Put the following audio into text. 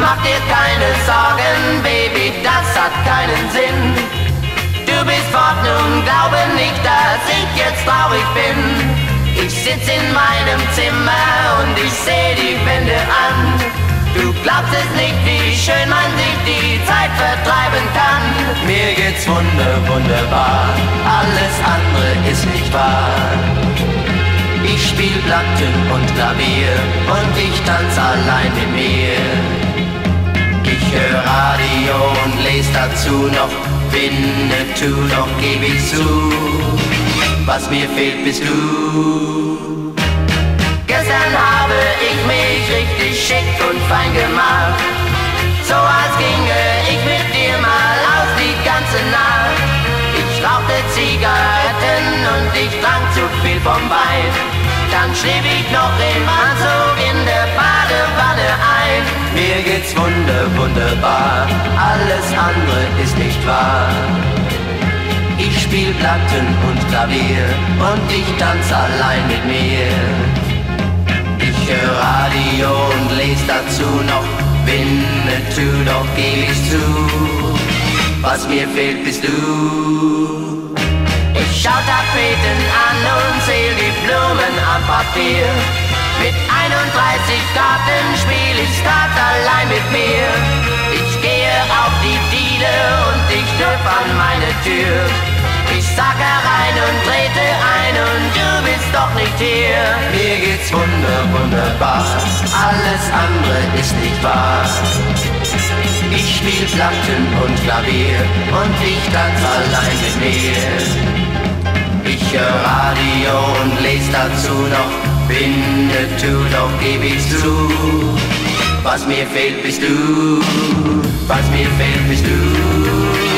Mach dir keine Sorgen, Baby, das hat keinen Sinn. Du bist fort, nun glaube nicht, dass ich jetzt traurig bin. Ich sitz in meinem Zimmer und ich seh die Wände an. Du glaubst es nicht, wie schön man sich die Zeit vertreiben kann. Mir geht's wunderbar, alles andere ist nicht wahr. Ich spiel Platten und Klavier und ich tanz allein mit mir. Ich hör Radio und les dazu noch Winnetou, doch geb ich zu, was mir fehlt bist du. Gestern habe ich mich richtig schick und fein gemacht, so als ginge ich mit dir mal aus die ganze Nacht. Ich rauchte Zigaretten und ich trank zu viel vom Wein. Dann schlief ich noch im Anzug in der Badewanne ein. Mir geht's wunderbar, alles andere ist nicht wahr. Ich spiel Platten und Klavier und ich tanz allein mit mir. Ich hör Radio und les dazu noch Winnetou, doch geb ich zu, was mir fehlt bist du. Ich schau Tapeten an und zähl die Blumen am Papier. Mit 31 Karten spiel ich grad allein mit mir. Ich gehe auf die Diele und ich klopf an meine Tür. Ich sag herein und trete ein und du bist doch nicht hier. Mir geht's wunderbar, alles andere ist nicht wahr. Ich spiel Platten und Klavier und ich tanz allein mit mir. Ich hör Radio und les dazu noch Winnetou, doch geb ich zu, was mir fehlt bist du, was mir fehlt bist du.